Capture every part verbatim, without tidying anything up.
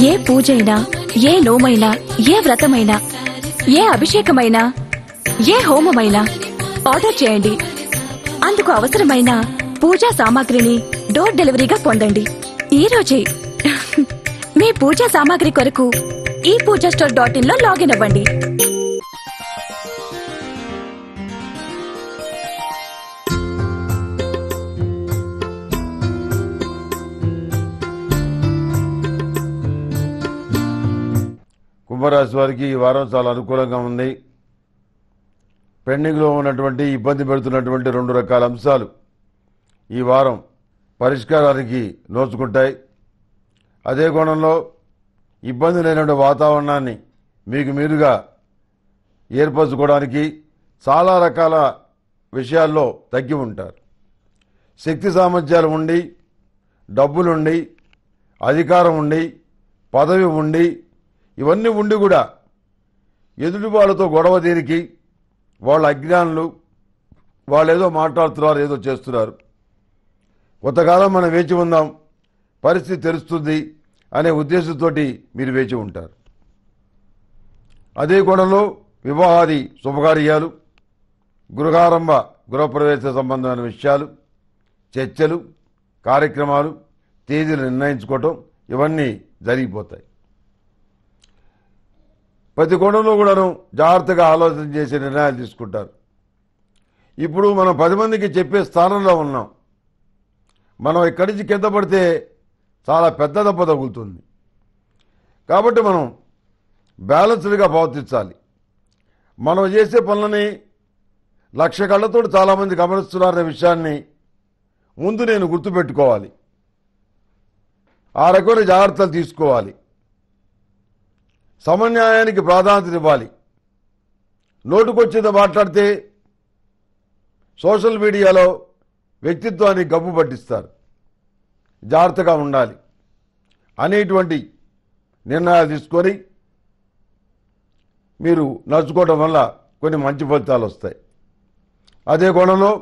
ఏ పూజైనా, ఏ నోమైనా, ఏ వ్రతమైనా, ఏ అభిషేకమైనా, ఏ హోమమైనా ఆర్డర్ చేయండి. అందుకు అవసరమైన పూజా సామాగ్రిని డోర్ డెలివరీగా పొందండి ఈ రోజే. మీ పూజా సామాగ్రి కొరకు ఈ పూజా స్టోర్ డాట్ ఇన్ లో లాగిన్ అవ్వండి. కుంభరాశి వారికి ఈ వారం చాలా అనుకూలంగా ఉంది. పెండింగ్లో ఉన్నటువంటి ఇబ్బంది పెడుతున్నటువంటి రెండు రకాల అంశాలు ఈ వారం పరిష్కారానికి నోచుకుంటాయి. అదే కోణంలో ఇబ్బంది లేనటువంటి వాతావరణాన్ని మీకు మీరుగా ఏర్పరచుకోవడానికి చాలా రకాల విషయాల్లో తగ్గి ఉంటారు. శక్తి సామర్థ్యాలు ఉండి, డబ్బులుండి, అధికారం ఉండి, పదవి ఉండి, ఇవన్నీ ఉండి కూడా ఎదుటి వాళ్ళతో గొడవ దేనికి, వాళ్ళ అజ్ఞానులు, వాళ్ళు ఏదో మాట్లాడుతున్నారు, ఏదో చేస్తున్నారు. కొంతకాలం మనం వేచి ఉందాం, పరిస్థితి తెలుస్తుంది అనే ఉద్దేశంతో మీరు వేచి ఉంటారు. అదే కోణంలో వివాహాది శుభకార్యాలు, గృహారంభ గృహప్రవేశ సంబంధమైన విషయాలు, చర్చలు, కార్యక్రమాలు, తేదీలు నిర్ణయించుకోవటం ఇవన్నీ జరిగిపోతాయి. ప్రతి కోణంలో కూడాను జాగ్రత్తగా ఆలోచన చేసే నిర్ణయాలు తీసుకుంటారు. ఇప్పుడు మనం పది మందికి చెప్పే స్థానంలో ఉన్నాం. మనం ఇక్కడి నుంచి కింద పడితే చాలా పెద్ద దెబ్బ తగులుతుంది. కాబట్టి మనం బ్యాలెన్స్డ్గా ప్రవర్తించాలి. మనం చేసే పనులని లక్ష కళ్ళతో చాలామంది గమనిస్తున్నారనే విషయాన్ని ముందు నేను గుర్తుపెట్టుకోవాలి. ఆ రకమైన జాగ్రత్తలు తీసుకోవాలి. సమన్యాయానికి ప్రాధాన్యత ఇవ్వాలి. నోటుకొచ్చేది మాట్లాడితే సోషల్ మీడియాలో వ్యక్తిత్వాన్ని గబ్బు పట్టిస్తారు. జాగ్రత్తగా ఉండాలి అనేటువంటి నిర్ణయాలు తీసుకొని మీరు నడుచుకోవడం వల్ల కొన్ని మంచి ఫలితాలు వస్తాయి. అదే కోణంలో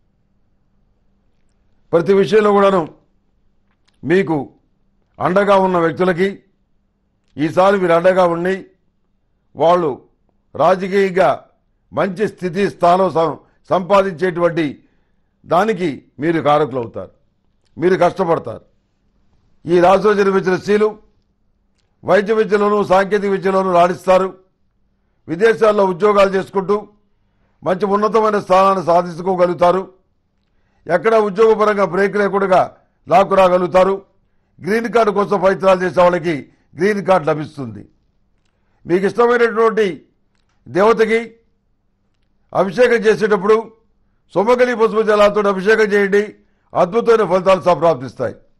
ప్రతి విషయంలో కూడాను మీకు అండగా ఉన్న వ్యక్తులకి ఈసారి మీరు అండగా ఉండి వాళ్ళు రాజకీయంగా మంచి స్థితి స్థానం సంపాదించేటువంటి దానికి మీరు కారకులు అవుతారు. మీరు కష్టపడతారు. ఈ రాశిలో జన్మించిన స్త్రీలు వైద్య విద్యలోనూ సాంకేతిక విద్యలోనూ రాణిస్తారు. విదేశాల్లో ఉద్యోగాలు చేసుకుంటూ మంచి ఉన్నతమైన స్థానాన్ని సాధించుకోగలుగుతారు. ఎక్కడ ఉద్యోగపరంగా బ్రేక్ లేకుండా లాక్కు రాగలుగుతారు. గ్రీన్ కార్డు కోసం ప్రయత్నాలు చేసే వాళ్ళకి గ్రీన్ కార్డు లభిస్తుంది. మీకు ఇష్టమైనటువంటి దేవతకి అభిషేకం చేసేటప్పుడు సుమగలి పసుపు జలాలతో అభిషేకం చేయండి. అద్భుతమైన ఫలితాలు సంప్రాప్తిస్తాయి.